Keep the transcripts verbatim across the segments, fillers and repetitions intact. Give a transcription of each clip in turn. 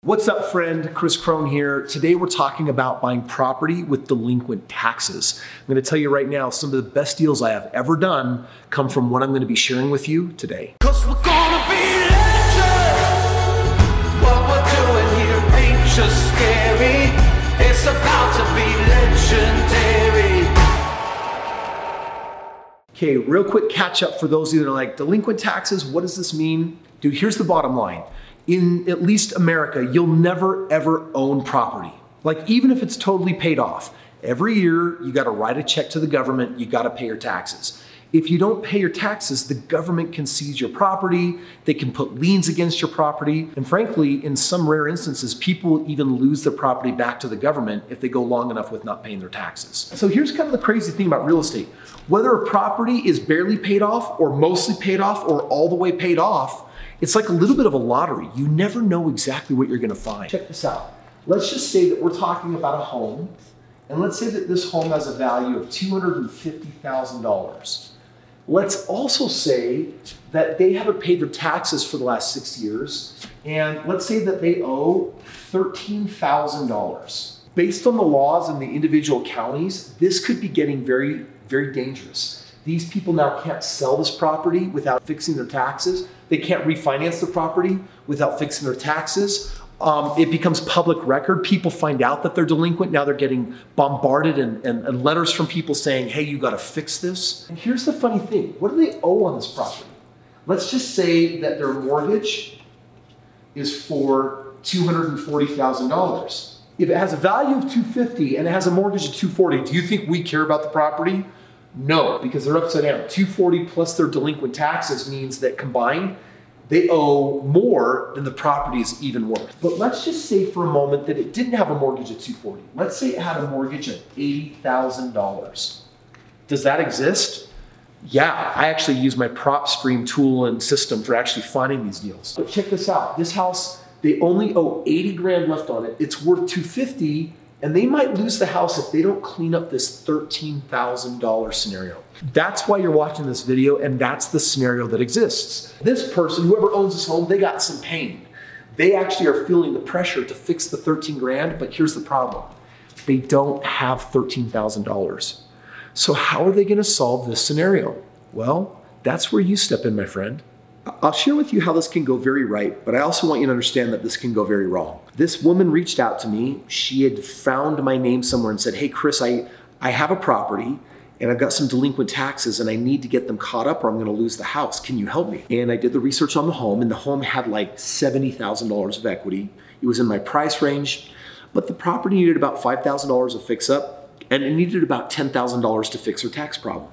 What's up, friend? Chris Crone here. Today we're talking about buying property with delinquent taxes. I'm gonna tell you right now, some of the best deals I have ever done come from what I'm gonna be sharing with you today. Cause we're gonna be legends. What we're doing here ain't just scary. It's about to be legendary. Okay, real quick catch up for those of you that are like, delinquent taxes, what does this mean? Dude, here's the bottom line. In at least America, you'll never ever own property. Like even if it's totally paid off, every year you gotta write a check to the government, you gotta pay your taxes. If you don't pay your taxes, the government can seize your property, they can put liens against your property, and frankly, in some rare instances, people even lose their property back to the government if they go long enough with not paying their taxes. So here's kind of the crazy thing about real estate. Whether a property is barely paid off or mostly paid off or all the way paid off, it's like a little bit of a lottery. You never know exactly what you're gonna find. Check this out. Let's just say that we're talking about a home, and let's say that this home has a value of two hundred fifty thousand dollars. Let's also say that they haven't paid their taxes for the last six years, and let's say that they owe thirteen thousand dollars. Based on the laws in the individual counties, this could be getting very, very dangerous. These people now can't sell this property without fixing their taxes. They can't refinance the property without fixing their taxes. Um, it becomes public record. People find out that they're delinquent. Now they're getting bombarded and, and, and letters from people saying, hey, you gotta fix this. And here's the funny thing. What do they owe on this property? Let's just say that their mortgage is for two hundred forty thousand dollars. If it has a value of two hundred fifty thousand dollars and it has a mortgage of two hundred forty thousand dollars, do you think we care about the property? No, because they're upside down. two hundred forty thousand dollars plus their delinquent taxes means that combined, they owe more than the property is even worth. But let's just say for a moment that it didn't have a mortgage of two hundred forty thousand dollars. Let's say it had a mortgage of eighty thousand dollars. Does that exist? Yeah, I actually use my PropStream tool and system for actually finding these deals. But check this out. This house, they only owe eighty grand left on it. It's worth two hundred fifty thousand dollars. And they might lose the house if they don't clean up this thirteen thousand dollar scenario. That's why you're watching this video, and that's the scenario that exists. This person, whoever owns this home, they got some pain. They actually are feeling the pressure to fix the thirteen grand, but here's the problem. They don't have thirteen thousand dollars. So how are they gonna solve this scenario? Well, that's where you step in, my friend. I'll share with you how this can go very right, but I also want you to understand that this can go very wrong. This woman reached out to me. She had found my name somewhere and said, hey, Chris, I, I have a property and I've got some delinquent taxes and I need to get them caught up or I'm gonna lose the house. Can you help me? And I did the research on the home, and the home had like seventy thousand dollars of equity. It was in my price range, but the property needed about five thousand dollars of fix up, and it needed about ten thousand dollars to fix her tax problem.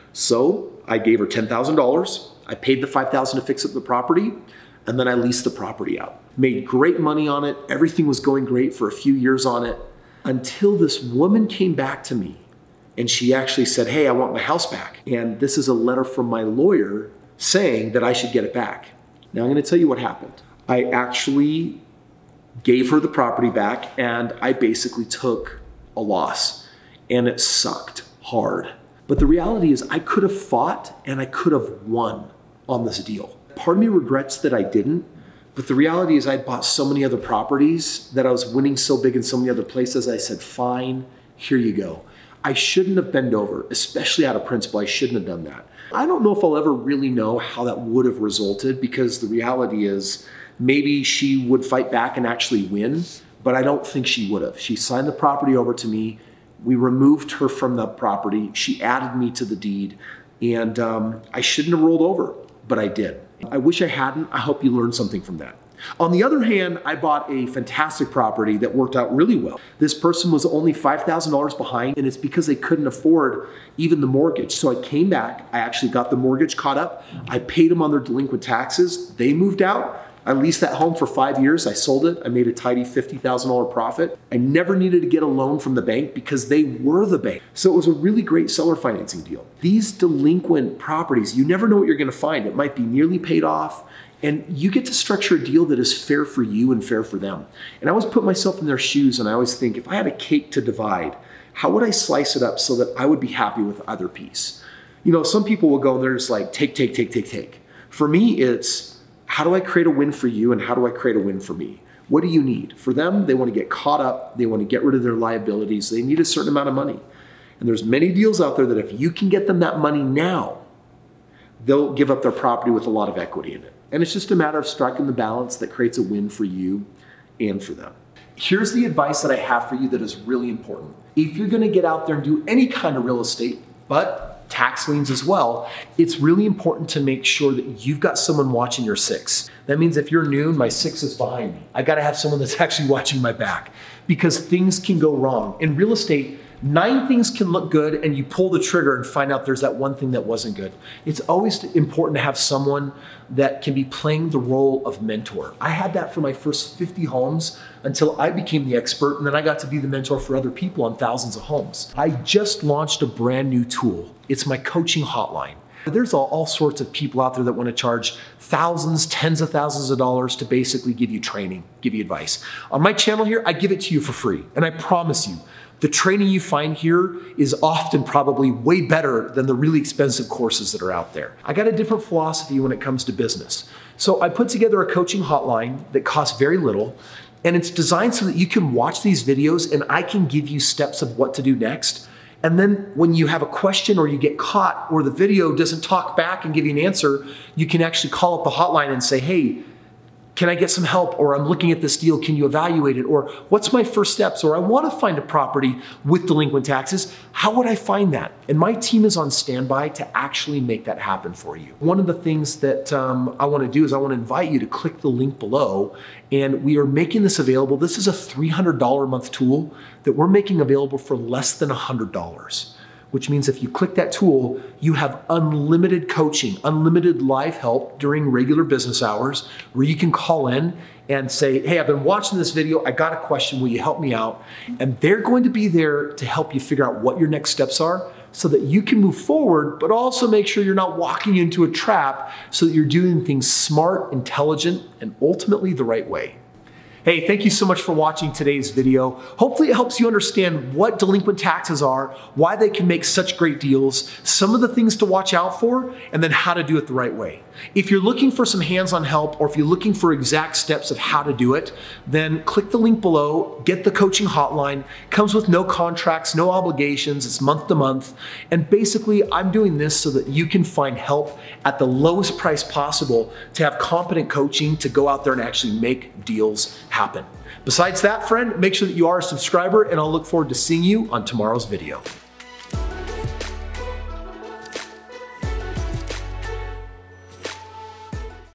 So I gave her ten thousand dollars. I paid the five thousand dollars to fix up the property, and then I leased the property out. Made great money on it. Everything was going great for a few years on it, until this woman came back to me and she actually said, hey, I want my house back. And this is a letter from my lawyer saying that I should get it back. Now I'm gonna tell you what happened. I actually gave her the property back, and I basically took a loss, and it sucked hard. But the reality is I could have fought and I could have won on this deal. Part of me regrets that I didn't, but the reality is I bought so many other properties that I was winning so big in so many other places. I said, fine, here you go. I shouldn't have bent over, especially out of principle. I shouldn't have done that. I don't know if I'll ever really know how that would have resulted, because the reality is maybe she would fight back and actually win, but I don't think she would have. She signed the property over to me. We removed her from the property. She added me to the deed, and um, I shouldn't have rolled over, but I did. I wish I hadn't. I hope you learned something from that. On the other hand, I bought a fantastic property that worked out really well. This person was only five thousand dollars behind, and it's because they couldn't afford even the mortgage. So I came back, I actually got the mortgage caught up. I paid them on their delinquent taxes. They moved out. I leased that home for five years. I sold it. I made a tidy fifty thousand dollar profit. I never needed to get a loan from the bank because they were the bank. So it was a really great seller financing deal. These delinquent properties, you never know what you're gonna find. It might be nearly paid off, and you get to structure a deal that is fair for you and fair for them. And I always put myself in their shoes, and I always think, if I had a cake to divide, how would I slice it up so that I would be happy with either piece? You know, some people will go and they're just like, take, take, take, take, take. For me, it's, how do I create a win for you and how do I create a win for me? What do you need? For them, they want to get caught up. They want to get rid of their liabilities. They need a certain amount of money. And there's many deals out there that if you can get them that money now, they'll give up their property with a lot of equity in it. And it's just a matter of striking the balance that creates a win for you and for them. Here's the advice that I have for you that is really important. If you're gonna get out there and do any kind of real estate, but tax liens as well, it's really important to make sure that you've got someone watching your six. That means if you're new and my six is behind me, I gotta have someone that's actually watching my back, because things can go wrong. In real estate, nine things can look good and you pull the trigger and find out there's that one thing that wasn't good. It's always important to have someone that can be playing the role of mentor. I had that for my first fifty homes until I became the expert, and then I got to be the mentor for other people on thousands of homes. I just launched a brand new tool. It's my coaching hotline. There's all, all sorts of people out there that want to charge thousands, tens of thousands of dollars to basically give you training, give you advice. On my channel here, I give it to you for free. And I promise you, the training you find here is often probably way better than the really expensive courses that are out there. I got a different philosophy when it comes to business. So I put together a coaching hotline that costs very little, and it's designed so that you can watch these videos and I can give you steps of what to do next. And then when you have a question or you get caught or the video doesn't talk back and give you an answer, you can actually call up the hotline and say, hey, can I get some help? Or I'm looking at this deal, can you evaluate it? Or what's my first steps? Or I want to find a property with delinquent taxes. How would I find that? And my team is on standby to actually make that happen for you. One of the things that um, I want to do is I want to invite you to click the link below, and we are making this available. This is a three hundred dollars a month tool that we're making available for less than one hundred dollars. Which means if you click that tool, you have unlimited coaching, unlimited live help during regular business hours, where you can call in and say, hey, I've been watching this video, I got a question, will you help me out? And they're going to be there to help you figure out what your next steps are so that you can move forward, but also make sure you're not walking into a trap, so that you're doing things smart, intelligent, and ultimately the right way. Hey, thank you so much for watching today's video. Hopefully it helps you understand what delinquent taxes are, why they can make such great deals, some of the things to watch out for, and then how to do it the right way. If you're looking for some hands-on help, or if you're looking for exact steps of how to do it, then click the link below, get the coaching hotline. Comes with no contracts, no obligations, it's month to month. And basically, I'm doing this so that you can find help at the lowest price possible to have competent coaching to go out there and actually make deals happen. Besides that, friend, make sure that you are a subscriber, and I'll look forward to seeing you on tomorrow's video.